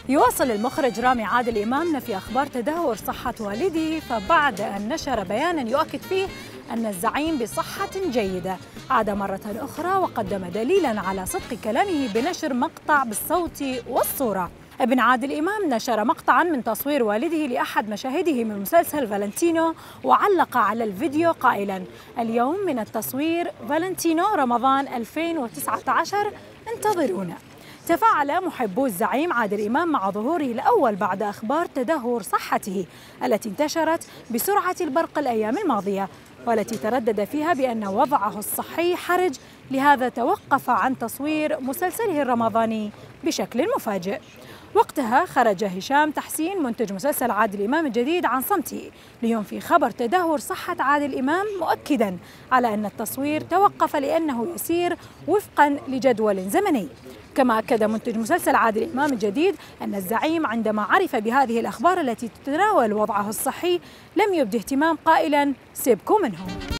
يواصل المخرج رامي عادل إمام نفي أخبار تدهور صحة والده، فبعد أن نشر بياناً يؤكد فيه أن الزعيم بصحة جيدة، عاد مرة أخرى وقدم دليلاً على صدق كلامه بنشر مقطع بالصوت والصورة. ابن عادل إمام نشر مقطعاً من تصوير والده لأحد مشاهده من مسلسل فالنتينو، وعلق على الفيديو قائلاً: اليوم من التصوير فالنتينو رمضان 2019 انتظرونا. تفاعل محبو الزعيم عادل إمام مع ظهوره الأول بعد أخبار تدهور صحته التي انتشرت بسرعة البرق الأيام الماضية، والتي تردد فيها بأن وضعه الصحي حرج، لهذا توقف عن تصوير مسلسله الرمضاني بشكل مفاجئ. وقتها خرج هشام تحسين منتج مسلسل عادل إمام الجديد عن صمته لينفي خبر تدهور صحة عادل إمام، مؤكداً على أن التصوير توقف لأنه يسير وفقاً لجدول زمني. كما أكد منتج مسلسل عادل إمام الجديد أن الزعيم عندما عرف بهذه الأخبار التي تتناول وضعه الصحي لم يبدي اهتمام، قائلاً: سيبكوا منهم.